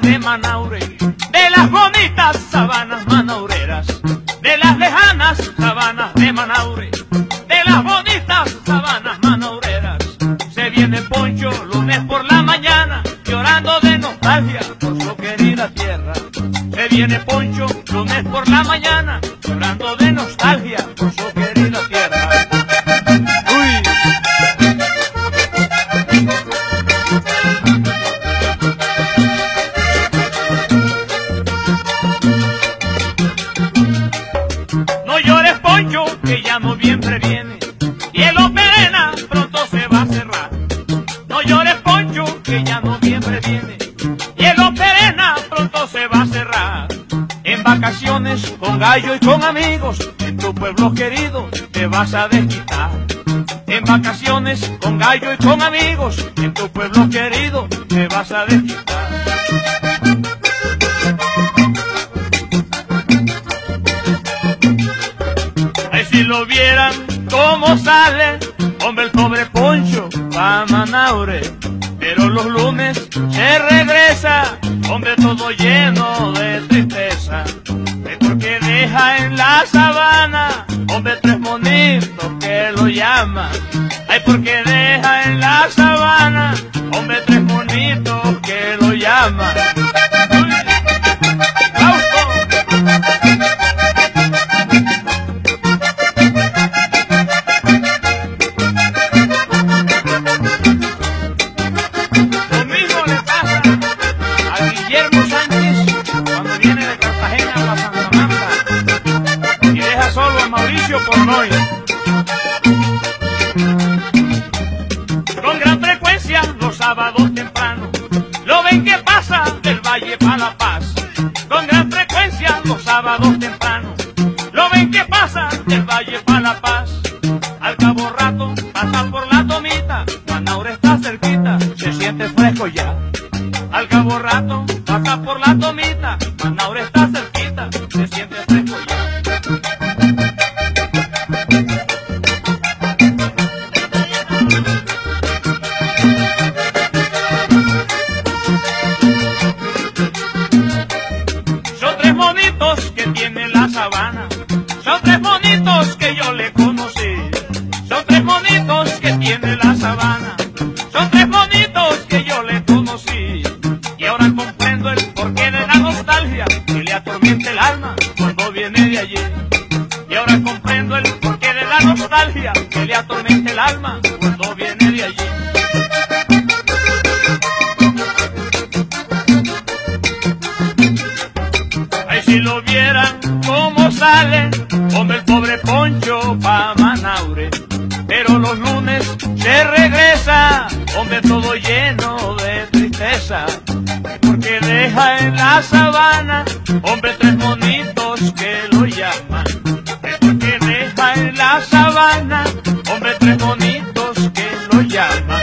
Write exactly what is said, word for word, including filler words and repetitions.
de Manaure, de las bonitas sabanas manaureras, de las lejanas sabanas de Manaure, de las bonitas sabanas manaureras. Se viene Poncho lunes por la mañana, llorando de nostalgia por su querida tierra. Se viene Poncho lunes por la mañana, llorando de nostalgia por su querida tierra. Uy. No llores, Poncho, que ya noviembre viene y el Operena pronto se va a cerrar. No llores, Poncho, que ya noviembre viene y el Operena pronto se va a cerrar. En vacaciones con Gallo y con amigos, en tu pueblo querido te vas a desquitar. En vacaciones con Gallo y con amigos, en tu pueblo querido te vas a desquitar. Ay, si lo vieran cómo sale, hombre, el pobre Poncho va a Manaure. Pero los lunes se regresa, hombre, todo lleno de tristeza. Es porque deja en la sabana, hombre, tres monitos que lo llaman. Ay, porque deja en la sabana, hombre, tres monitos que lo llaman. Pornoy. Con gran frecuencia los sábados temprano lo ven que pasa del Valle para La Paz. Con gran frecuencia los sábados temprano lo ven que pasa del Valle para La Paz. Al cabo rato pasa por la tomita, Manaure está cerquita, se siente fresco ya. Al cabo rato pasa por la tomita, Manaure está cerquita, se siente fresco ya. Que tiene la sabana, son tres monitos que yo le conocí. Son tres monitos que tiene la sabana, son tres monitos que yo le conocí. Y ahora comprendo el porqué de la nostalgia que le atormenta el alma cuando viene de allí. Y ahora comprendo el porqué de la nostalgia que le atormenta el alma cuando viene de allí. Ay, si lo vieran cómo sale, hombre, el pobre Poncho pa' Manaure. Pero los lunes se regresa, hombre, todo lleno de tristeza. Porque deja en la sabana, hombre, tres monitos que lo llaman. Porque deja en la sabana, hombre, tres monitos que lo llaman.